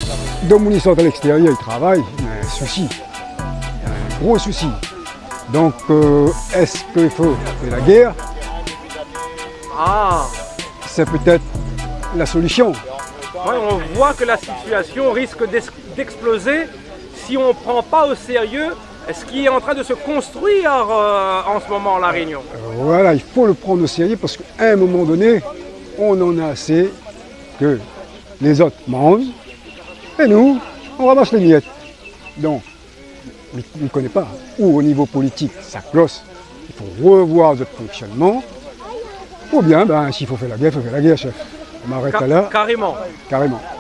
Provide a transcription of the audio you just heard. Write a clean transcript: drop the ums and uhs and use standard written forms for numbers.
Donc, ils sont à l'extérieur, ils travaillent, il y a un souci, il y a un gros souci. Donc, est-ce qu'il faut faire la guerre? Ah, C'est peut-être la solution. ouais, on voit que la situation risque d'exploser si on ne prend pas au sérieux ce qui est en train de se construire en ce moment, la Réunion. Voilà, il faut le prendre au sérieux parce qu'à un moment donné, on en a assez que les autres mangent et nous, on ramasse les miettes. Donc, je ne connais pas où au niveau politique ça cloche. Il faut revoir notre fonctionnement. Ou bien, ben, s'il faut faire la guerre, il faut faire la guerre, chef. On m'arrête là. Carrément. Carrément.